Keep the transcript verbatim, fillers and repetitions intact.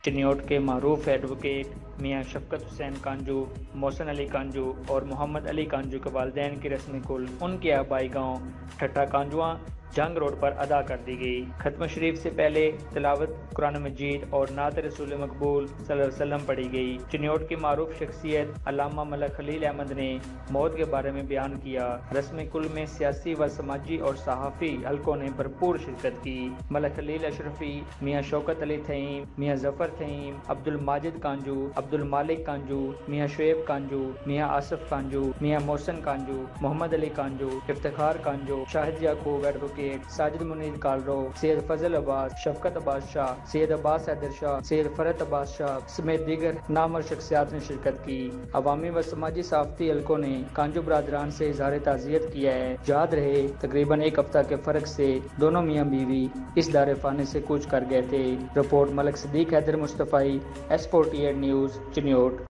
چنیوٹ کے معروف ایڈوکیٹ میاں شفقت حسین کانجو، محسن علی کانجو اور محمد علی کانجو کے والدین کی رسم کل ان کے آبائی گاؤں ٹھٹا کانجواں جنگ روڈ پر ادا کر دی گئی۔ ختم شریف سے پہلے تلاوت قرآن مجید اور نعت رسول مقبول صلی اللہ علیہ وسلم پڑھی گئی۔ چنیوٹ کی معروف شخصیت علامہ ملک خلیل احمد نے موت کے بارے میں بیان کیا۔ رسم کل میں سیاسی و سماجی اور صحافی حلقوں نے بھرپور شرکت کی۔ ملک خلیل اشرفی، میاں شوکت علی تھئیم، میاں ظفر تھئیم، عبد الماجد کانجو، عبد المالک کانجو، میاں شعیب کانجو، میاں آصف کانجو، میاں محسن کانجو، محمد علی کانجو، افتخار کانجو، شاہد یعقوب ایڈوکیٹ، ساجد منیر کالرو، سید فضل عباس، شفقت عباس شاہ، سید عباس حیدر شاہ، سید فرت عباس شاہ سمیت دیگر نامور شخصیات نے شرکت کی۔ عوامی و سماجی صحافتی حلقوں نے کانجو برادران سے اظہار تعزیت کیا ہے۔ یاد رہے تقریباً ایک ہفتہ کے فرق سے دونوں میاں بیوی اس دار فانی سے کوچ کر گئے تھے۔ Report Malik Siddique Haider Mustafa, S forty eight news, Chiniot.